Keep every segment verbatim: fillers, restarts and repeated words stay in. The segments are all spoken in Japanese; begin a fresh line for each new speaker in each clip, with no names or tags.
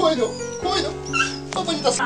怖いの怖いのパパに助け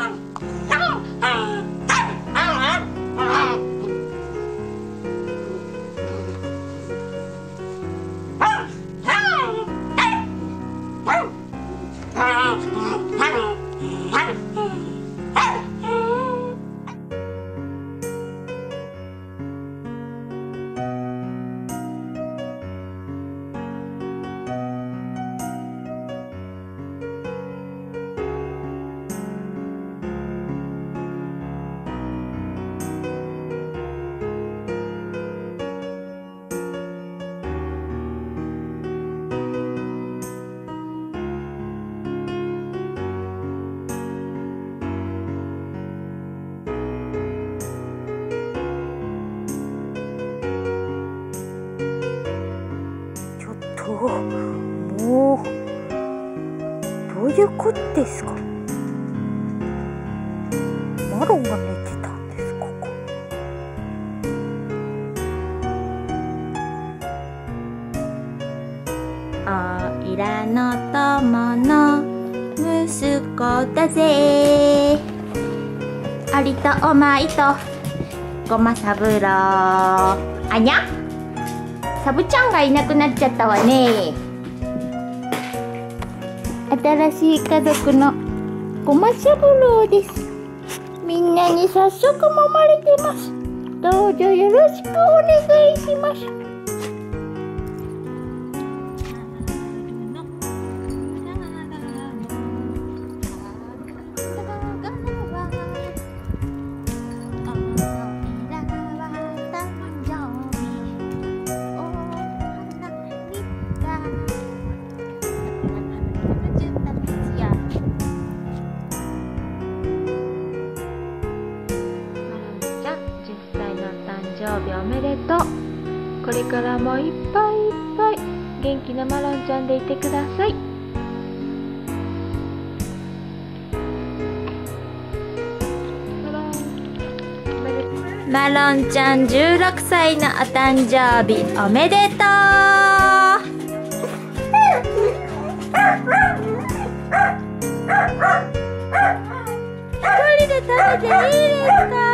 もうどういうことですか。マロンが寝てたんです。ここおいらの友の息子だぜ。ありとおまいとごまさぶろう。あにゃ、サブちゃんがいなくなっちゃったわね。新しい家族のごまさぶろうです。みんなに早速揉まれてます。どうぞよろしくお願いします。おめでとう。これからもいっぱいいっぱい元気なマロンちゃんでいてください。マロンちゃんじゅうろくさいのお誕生日おめでとう。一人で食べていいですか。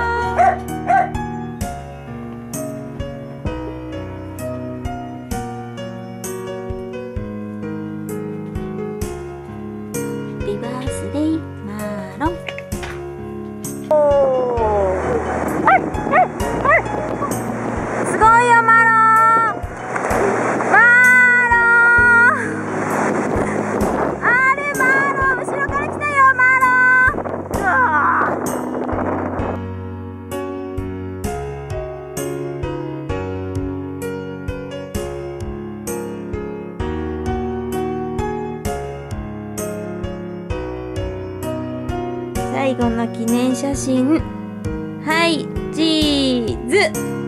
ハッピーバースデーマロン。すごいよマロン。マロン。あれマロン、後ろから来たよマロン。うわ最後の記念写真。はい、チーズ。